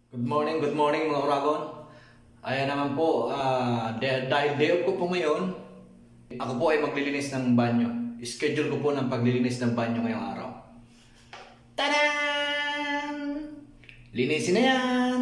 Good morning mga Uragon. Ayan naman po, dahil day off ko po ngayon, ako po ay maglilinis ng banyo. Schedule ko po ng paglilinis ng banyo ngayong araw. Tadaan! Linisin na yan!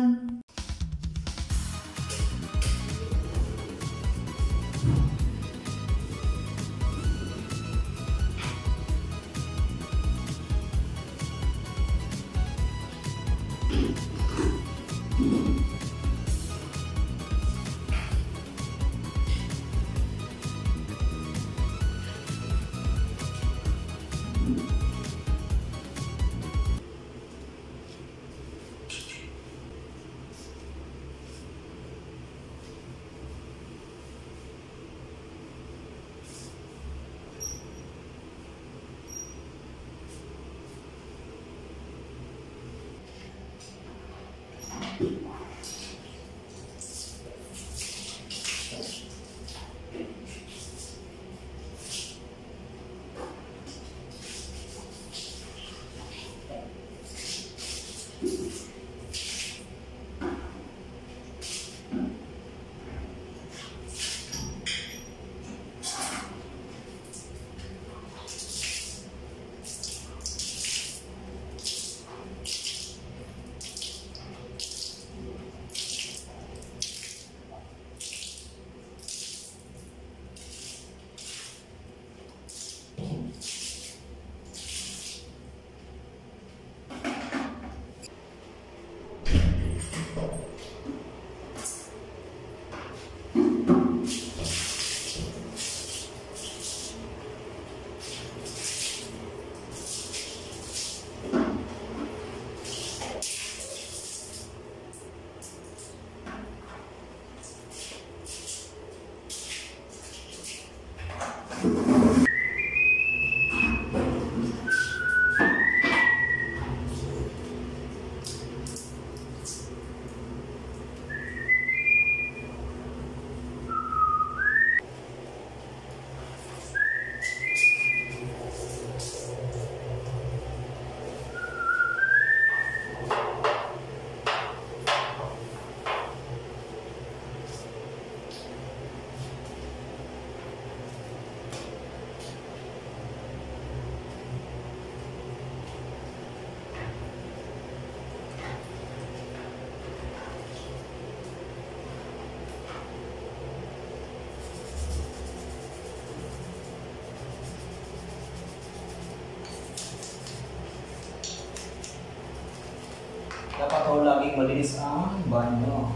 Dapat ho laging malinis ang banyo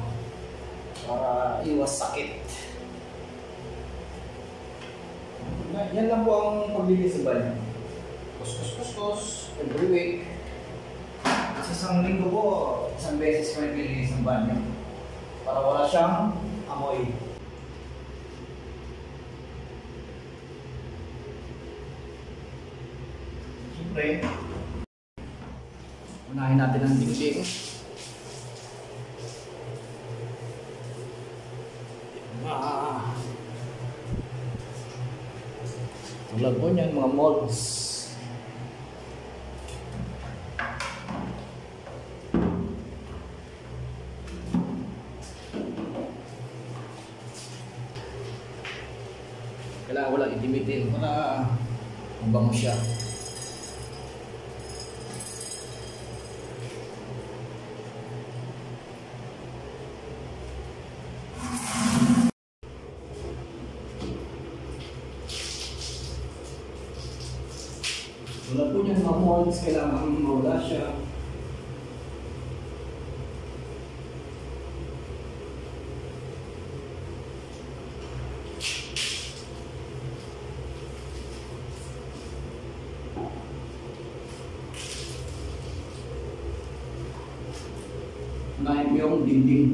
para iwas sakit. Yan lang po ang paglinis sa banyo. Kuskus every week. Sa isang linggo po, isang beses ko nililinis ang banyo para wala siyang amoy. Siyempre, unahin natin ang dingding. Tulad po niyan, mga molds. Kailangan walang idimitin para mabango siya. Wala po dyan mga molds, kailangan mawala siya. Unahin mo yung dingding.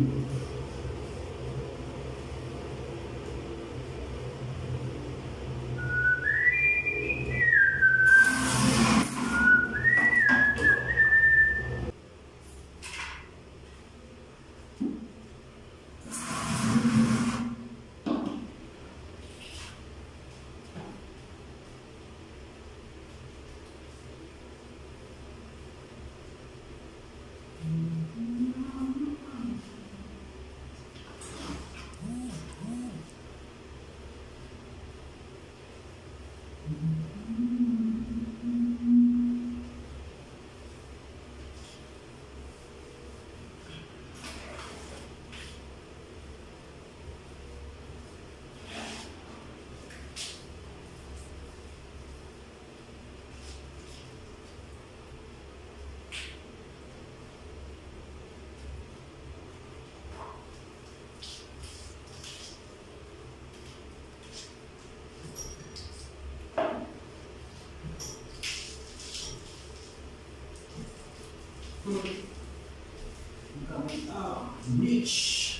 Beach.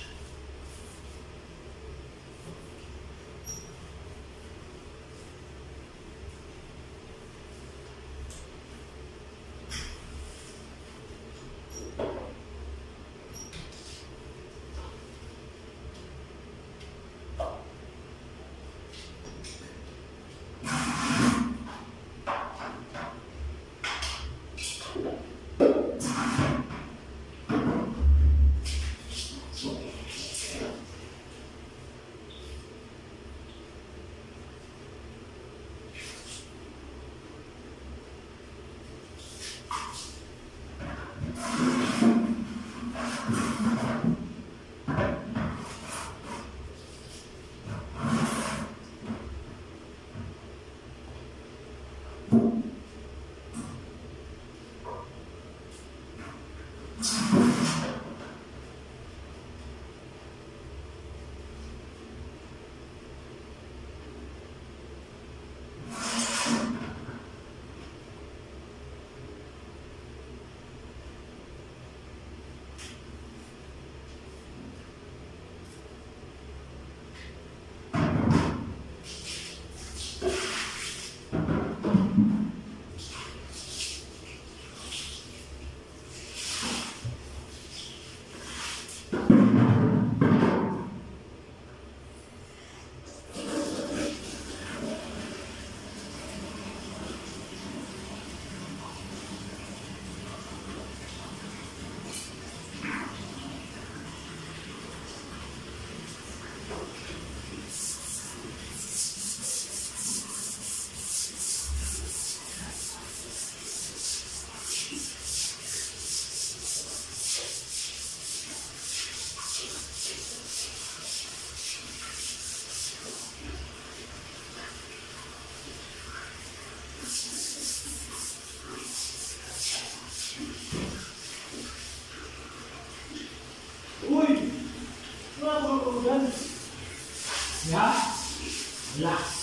Uy! Ano ya? Relax.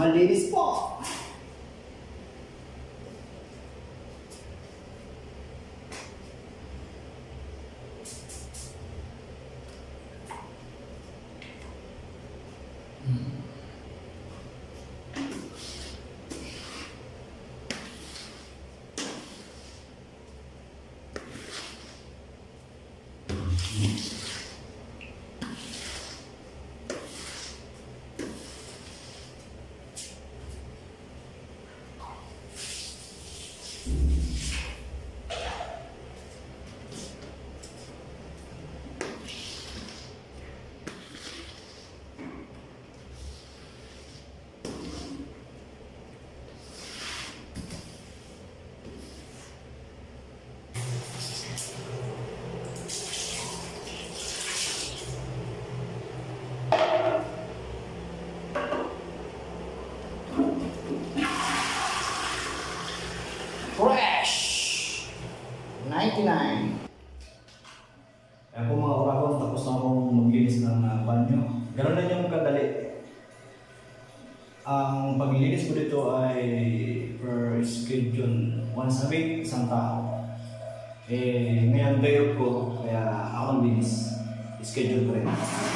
Malinis po! Fresh! 99. Kaya po mga Oragon, tapos na akong maglinis ng banyo. Ganun din yung kadali. Ang paglilinis ko dito ay per schedule. Once a week, isang tao. Ngayon day off ko, kaya ako naglinis. Schedule ko rin.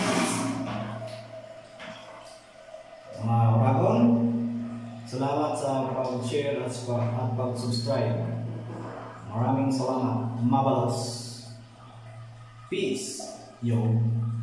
Mga Oragon, salamat sa pag-share at pag-subscribe. Maraming salamat. Mabalos. Peace. Yo.